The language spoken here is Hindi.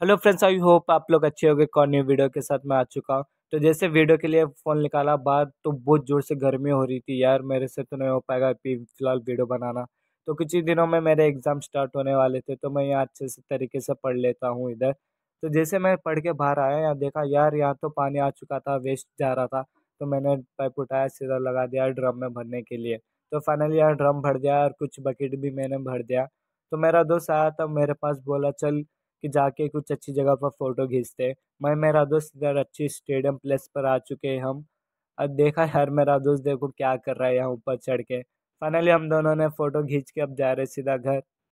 हेलो फ्रेंड्स, आई होप आप लोग अच्छे होंगे। कौन न्यू वीडियो के साथ मैं आ चुका हूँ। तो जैसे वीडियो के लिए फ़ोन निकाला बाद तो बहुत ज़ोर से गर्मी हो रही थी यार, मेरे से तो नहीं हो पाएगा अभी फ़िलहाल वीडियो बनाना। तो कुछ ही दिनों में मेरे एग्ज़ाम स्टार्ट होने वाले थे, तो मैं यहाँ अच्छे से तरीके से पढ़ लेता हूँ इधर। तो जैसे मैं पढ़ के बाहर आया, यहाँ देखा यार यहाँ तो पानी आ चुका था, वेस्ट जा रहा था। तो मैंने पाइप उठाया, सीधा लगा दिया ड्रम में भरने के लिए। तो फाइनली यार ड्रम भर दिया और कुछ बकेट भी मैंने भर दिया। तो मेरा दोस्त आया था मेरे पास, बोला चल कि जाके कुछ अच्छी जगह पर फोटो खींचते। मैं मेरा दोस्त इधर अच्छी स्टेडियम प्लेस पर आ चुके हैं हम। अब देखा यार मेरा दोस्त देखो क्या कर रहा है यहाँ ऊपर चढ़ के। फाइनली हम दोनों ने फोटो खींच के अब जा रहे सीधा घर।